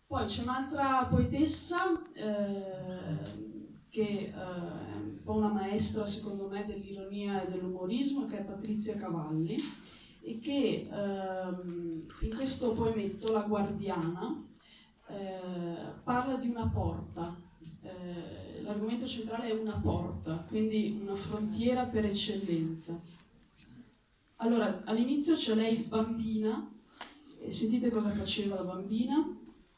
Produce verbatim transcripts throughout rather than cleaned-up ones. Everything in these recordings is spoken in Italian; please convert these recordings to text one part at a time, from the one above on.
Poi c'è un'altra poetessa eh, che eh, è un po' una maestra, secondo me, dell'ironia e dell'umorismo, che è Patrizia Cavalli, e che ehm, in questo poemetto, La Guardiana, eh, parla di una porta. Eh, l'argomento centrale è una porta, quindi una frontiera per eccellenza. Allora, all'inizio c'è lei bambina, e sentite cosa faceva la bambina.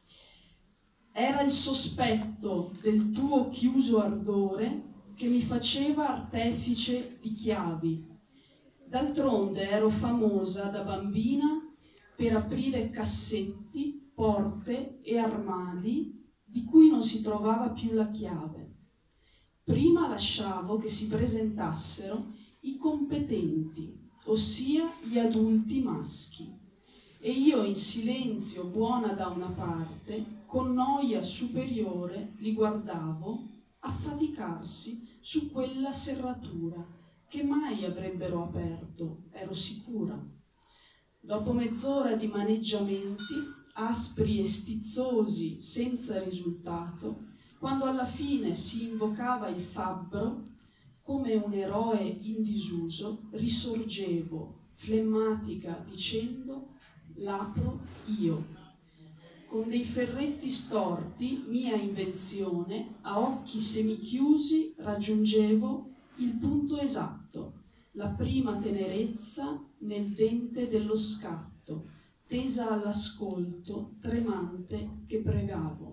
Era il sospetto del tuo chiuso ardore che mi faceva artefice di chiavi. D'altronde ero famosa da bambina per aprire cassetti, porte e armadi di cui non si trovava più la chiave. Prima lasciavo che si presentassero i competenti, ossia gli adulti maschi, e io in silenzio, buona da una parte, con noia superiore li guardavo affaticarsi su quella serratura che mai avrebbero aperto, ero sicura. Dopo mezz'ora di maneggiamenti, aspri e stizzosi, senza risultato, quando alla fine si invocava il fabbro, come un eroe in disuso, risorgevo, flemmatica, dicendo: l'apro io. Con dei ferretti storti, mia invenzione, a occhi semichiusi raggiungevo il punto esatto, la prima tenerezza nel dente dello scatto, tesa all'ascolto, tremante che pregavo.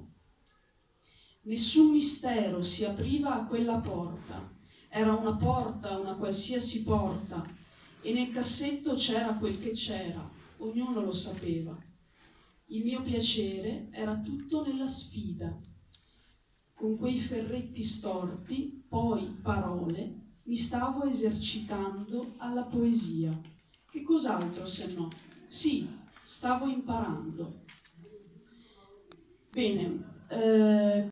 Nessun mistero si apriva a quella porta. Era una porta, una qualsiasi porta, e nel cassetto c'era quel che c'era, ognuno lo sapeva. Il mio piacere era tutto nella sfida. Con quei ferretti storti, poi parole, mi stavo esercitando alla poesia. Che cos'altro se no? Sì, stavo imparando. Bene. Eh,